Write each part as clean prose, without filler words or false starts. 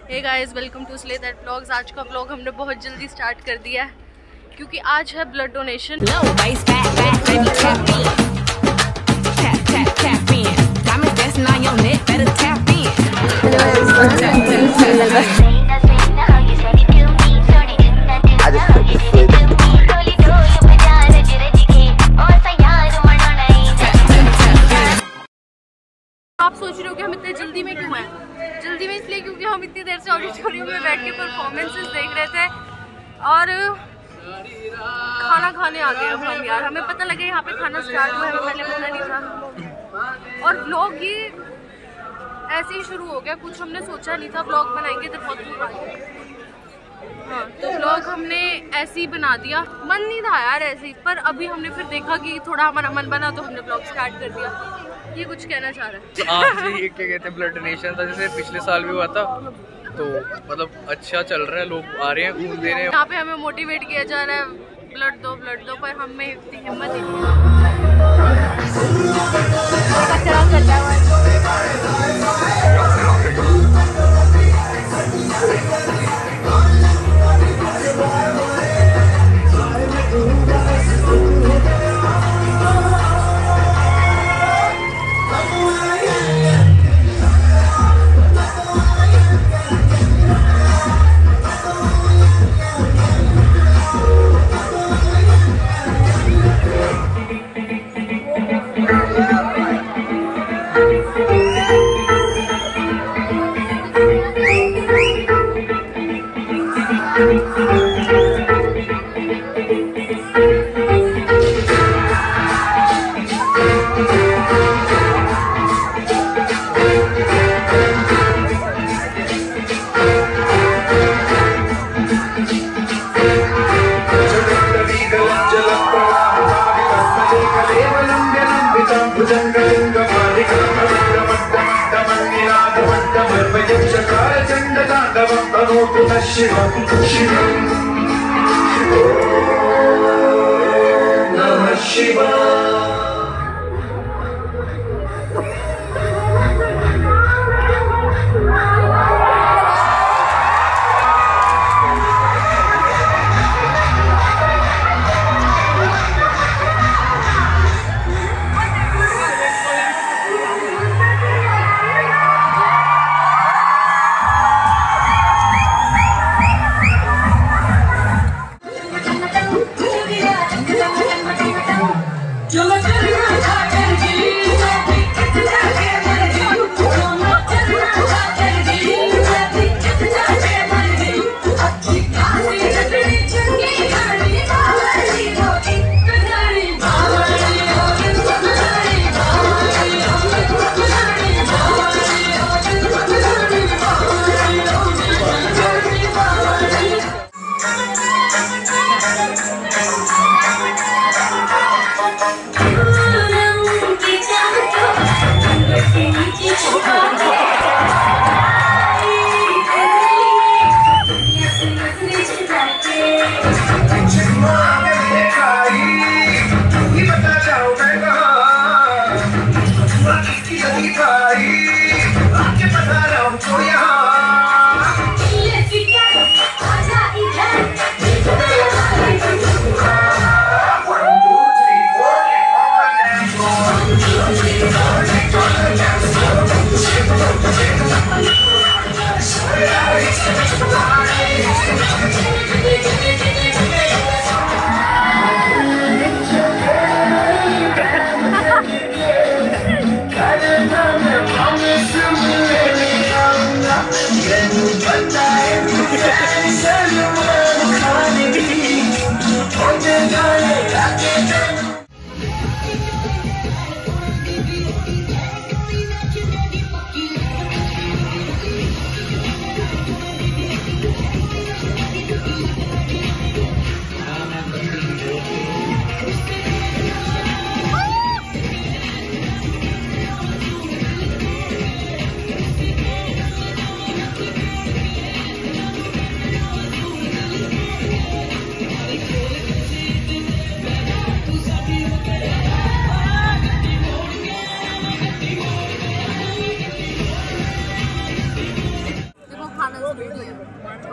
Hey guys, welcome to slay that vlogs. आज का vlog हमने बहुत जल्दी स्टार्ट कर दिया है क्योंकि आज है ब्लड डोनेशन। आप सोच रहे हो कि हम इतने जल्दी में क्यों हैं? जल्दी में इसलिए क्योंकि हम इतनी देर से ऑडिटोरियम में बैठ के परफॉर्मेंसेस देख रहे थे और खाना खाने आ गए हम यार। हमें पता लगे यहाँ पे खाना स्टार्ट हुआ है, हमें पहले पता नहीं था और व्लॉग ही ऐसे ही शुरू हो गया। कुछ हमने सोचा नहीं था व्लॉग बनाएंगे तो बहुत दूर आ गए। हाँ, तो व्लॉग हमने ऐसे ही बना दिया, मन नहीं था यार ऐसे ही, पर अभी हमने फिर देखा कि थोड़ा हमारा मन बना तो हमने व्लॉग स्टार्ट कर दिया। ये कुछ कहना चाह रहे हैं? आज ये क्या कहते हैं, ब्लड डोनेशन था जैसे पिछले साल भी हुआ था, तो मतलब अच्छा चल रहा है, लोग आ रहे हैं, खून दे रहे हैं। यहाँ पे हमें मोटिवेट किया जा रहा है ब्लड दो, पर हमें इतनी हिम्मत ही नहीं शिवम शिवम नमः शिवाय।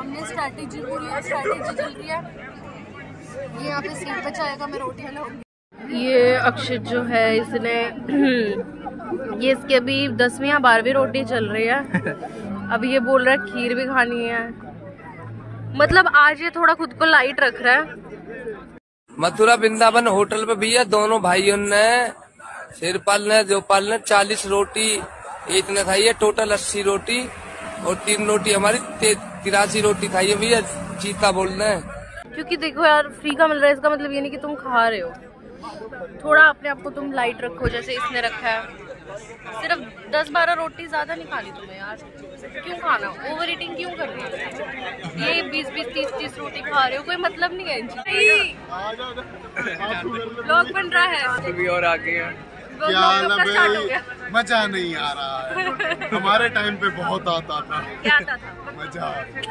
हमने स्ट्रैटेजी पूरी स्ट्रैटेजी चल रही है। ये यहाँ पे सीट बचाएगा, मैं रोटियाँ लाऊंगी। ये अक्षित जो है इसने ये इसके अभी 10वीं या 12वीं रोटी चल रही है। अभी ये बोल रहा है खीर भी खानी है, मतलब आज ये थोड़ा खुद को लाइट रख रहा है। मथुरा वृंदावन होटल पे भैया दोनों भाइयों ने सिरपाल ने जोपाल ने 40 रोटी एक ने खाई है, टोटल 80 रोटी और 3 रोटी हमारी 83 रोटी खाई है भैया। चीता बोल रहे हैं क्योंकि देखो यार फ्री का मिल रहा है, इसका मतलब ये नहीं कि तुम खा रहे हो। थोड़ा अपने आप को तुम लाइट रखो जैसे इसने रखा है। सिर्फ 10-12 रोटी ज्यादा नहीं खानी तुम्हें यार, क्यों खाना, ओवर ईटिंग क्यों कर रही हो। ये 20-20 30-30 रोटी खा रहे हो, कोई मतलब नहीं है इनकी। ब्लॉग बन रहा है भी और आगे है। क्या मजा नहीं आ रहा है। हमारे टाइम पे बहुत आता था। क्या आता था? मजा।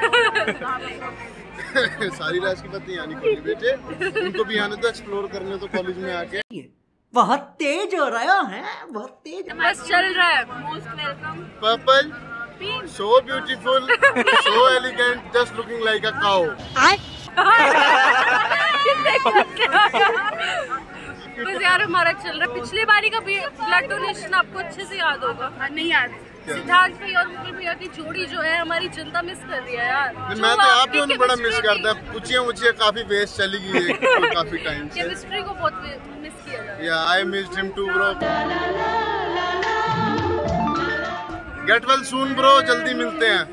सारी रात की बात नहीं आनी पड़ी बेटे, उनको भी आने तो एक्सप्लोर करने तो कॉलेज में आके। बहुत तेज हो रहा है, बहुत तेज। बस चल रहा है। Most welcome. Purple, so beautiful, so elegant, just looking like a cow. बस यार हमारा चल रहा है। पिछली बारी का ब्लड डोनेशन आपको अच्छे से याद होगा। नहीं याद। सिद्धांत भैया और मुकुल भैया की जोड़ी जो है हमारी जनता मिस कर रही है यार। मैं तो आप लोगों ने बड़ा मिस करता है। पूछिए काफी वेस्ट चली गई है काफी टाइम से। केमिस्ट्री को बहुत मिस किया जाता है। Yeah, I missed him too, bro. Get well soon, bro. जल्दी मिलते हैं।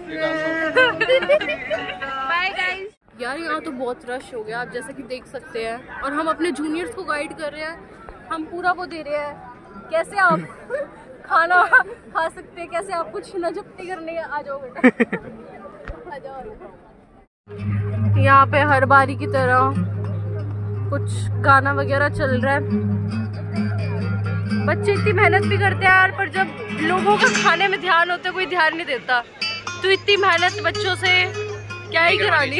Bye guys. यार यहाँ तो बहुत रश हो गया, आप जैसा कि देख सकते हैं, और हम अपने जूनियर्स को गाइड कर रहे हैं। हम पूरा वो दे रहे हैं कैसे आप खाना खा सकते हैं, कैसे आप कुछ नजप्ती करने आ जाओ बेटा। आ जाओ। यहाँ पे हर बारी की तरह कुछ गाना वगैरह चल रहा है। बच्चे इतनी मेहनत भी करते हैं यार, पर जब लोगों का खाने में ध्यान होता है कोई ध्यान नहीं देता। तो इतनी मेहनत बच्चों से क्या ही करानी।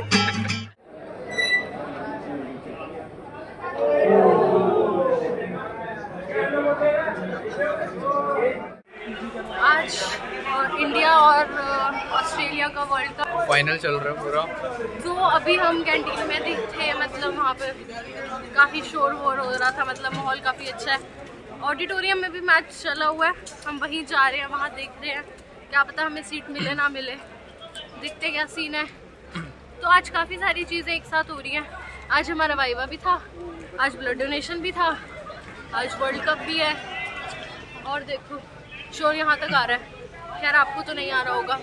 आज इंडिया और ऑस्ट्रेलिया का वर्ल्ड कप फाइनल चल रहा है पूरा। तो अभी हम कैंटीन में थे, मतलब वहाँ पे काफ़ी शोर वोर हो रहा था, मतलब माहौल काफ़ी अच्छा है। ऑडिटोरियम में भी मैच चला हुआ है, हम वहीं जा रहे हैं, वहाँ देख रहे हैं, क्या पता हमें सीट मिले ना मिले, देखते क्या सीन है। तो आज काफ़ी सारी चीज़ें एक साथ हो रही हैं। आज हमारा वाइवा भी था, आज ब्लड डोनेशन भी था, आज वर्ल्ड कप भी है, और देखो शोर यहाँ तक आ रहा है। खैर आपको तो नहीं आ रहा होगा।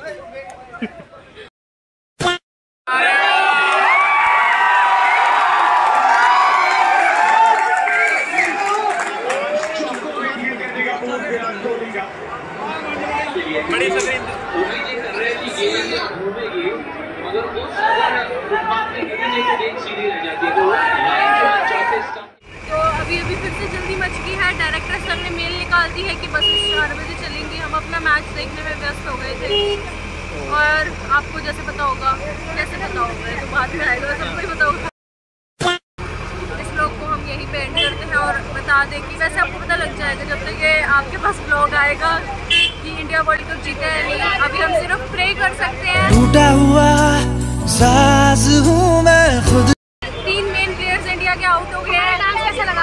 तो अभी फिर से जल्दी मच गई है। डायरेक्टर सर ने मेल निकाल दी है कि बस 4 बजे चलेंगी। हम अपना मैच देखने में व्यस्त हो गए थे, और आपको जैसे पता होगा, कैसे पता होगा तो बाद में आएगा, सबको ही पता होगा। इस ब्लॉग को हम यहीं पे एंड करते हैं, और बता दें कि वैसे आपको पता लग जाएगा जब तक ये आपके पास ब्लॉग आएगा कि इंडिया वर्ल्ड कप जीता है नहीं। अभी हम सिर्फ प्रे कर सकते हैं। टूटा हुआ साज हूं मैं खुद। 3 मेन प्लेयर्स इंडिया के आउट हो गए हैं। डांस कैसा लगा?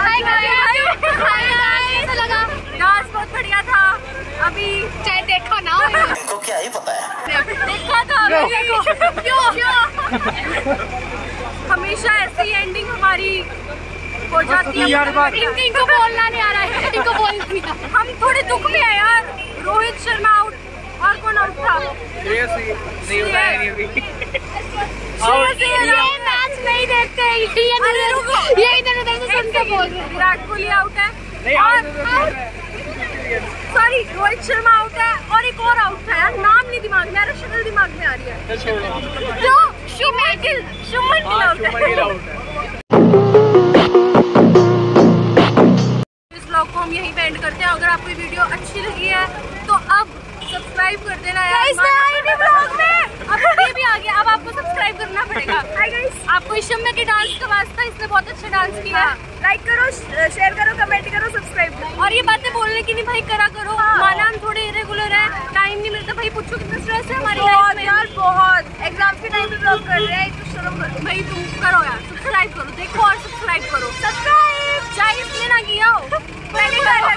कैसा लगा? डांस बहुत बढ़िया था। अभी चाहे देखा ना हो, इनको क्या ही पता है, देखा था क्यों? हमेशा ऐसी एंडिंग हमारी हो जाती है। इनको बोलना नहीं आ रहा है, इनको बोलना नहीं आ रहा। हम थोड़े दुख में है यार। रोहित शर्मा आउट, और कौन आउट था? नहीं बताया नहीं अभी। ये मैच नहीं देखते, ये इधर से सुन के बोल रहे हैं। विराट कोहली आउट है, सॉरी रोहित शर्मा आउट है, और एक और आउट था यार, नाम नहीं दिमाग में आ रहा, शक्ल दिमाग में आ रही है। तो शुभमन गिल आउट है। इस ब्लॉग को हम यहीं पे एंड करते हैं। अगर आपको ये वीडियो अच्छी लगी है तो अब सब्सक्राइब कर देना यार। ब्लॉग में अब ये भी आ गया, अब आपको सब्सक्राइब करना पड़ेगा। आपको ईशम्या के डांस का वास्ता, इसने बहुत अच्छा डांस किया। लाइक करो, शेयर करो, कमेंट करो, सब्सक्राइब करो, और ये बातें बोलने की नहीं भाई, करा करो। माना हम थोड़े इरेगुलर है, टाइम नहीं मिलता भाई। पूछो कितना स्ट्रेस है हमारी लाइफ में यार, बहुत। एग्जाम के टाइम पे ब्लॉग कर रहे हैं, तो शर्म करो भाई, तुम करो यार, सब्सक्राइब करो, देखो और सब्सक्राइब करो, सब्सक्राइब चाहे इसलिए ना किया हो, पहले